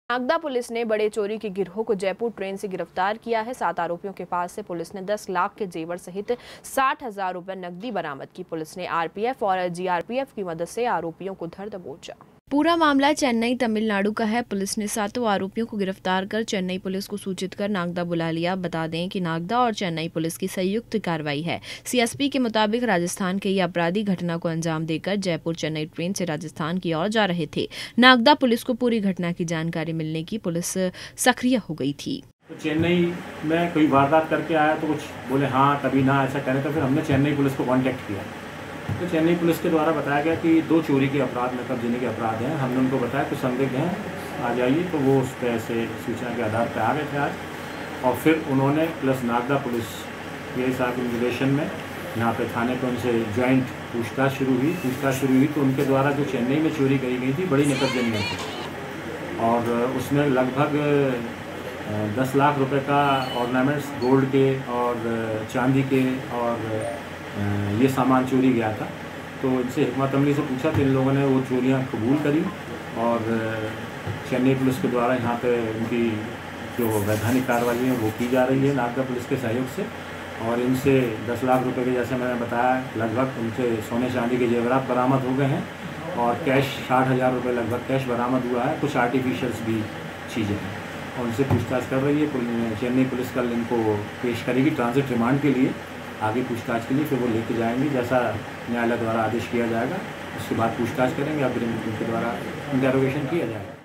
Nagda police ने बड़े चोरी के गिरोह को जयपुर ट्रेन से गिरफ्तार किया है। 7 आरोपियों के पास से पुलिस ने 10 लाख के जेवर सहित 60,000 रुपए नकदी बरामद की। पुलिस ने आरपीएफ और जीआरपीएफ की मदद से आरोपियों को धर दबोचा। पूरा मामला चेन्नई तमिलनाडु का है। पुलिस ने 7 आरोपियों को गिरफ्तार कर चेन्नई पुलिस को सूचित कर नागदा बुला लिया। बता दें कि नागदा और चेन्नई पुलिस की संयुक्त कार्रवाई है। सीएसपी के मुताबिक राजस्थान के ये अपराधी घटना को अंजाम देकर जयपुर चेन्नई ट्रेन से राजस्थान की ओर जा रहे थे। नागदा पुलिस को पूरी घटना की जानकारी मिलने की पुलिस सक्रिय हो गई थी। तो चेन्नई में कोई वारदात करके आया तो कुछ बोले हाँ कभी ना ऐसा करें, तो फिर हमने चेन्नई पुलिस को कांटेक्ट किया। तो चेन्नई पुलिस के द्वारा बताया गया कि 2 चोरी के अपराध, नकद देने के अपराध हैं। हमने उनको बताया कुछ संदिग्ध हैं, आ जाइए। तो वो उस तरह से सूचना के आधार पर आ गए थे आज। और फिर उन्होंने प्लस नागदा पुलिस ये साहब के निर्देशन में यहाँ पे थाने पर उनसे ज्वाइंट पूछताछ शुरू हुई। तो उनके द्वारा जो चेन्नई में चोरी करी गई थी बड़ी नकद देनी थी और उसमें लगभग 10 लाख रुपए का ऑर्नामेंट्स गोल्ड के और चांदी के और ये सामान चोरी गया था। तो इनसे हिकमत अमली से पूछा तो इन लोगों ने वो चोरियां कबूल करी और चेन्नई पुलिस के द्वारा यहाँ पे उनकी जो वैधानिक कार्रवाई है वो की जा रही है नागदा पुलिस के सहयोग से। और इनसे 10 लाख रुपए के, जैसे मैंने बताया, लगभग उनसे सोने चांदी के जेवरात बरामद हो गए हैं और कैश 60,000 रुपये लगभग कैश बरामद हुआ है। कुछ आर्टिफिशियल्स भी चीज़ें हैं और उनसे पूछताछ कर रही है चेन्नई पुलिस। कल इनको पेश करेगी ट्रांजिट रिमांड के लिए, आगे पूछताछ के लिए। फिर वो लेके जाएंगे जैसा न्यायालय द्वारा आदेश किया जाएगा। उसके बाद पूछताछ करेंगे या फिर उनके द्वारा इंटेरोगेशन किया जाएगा।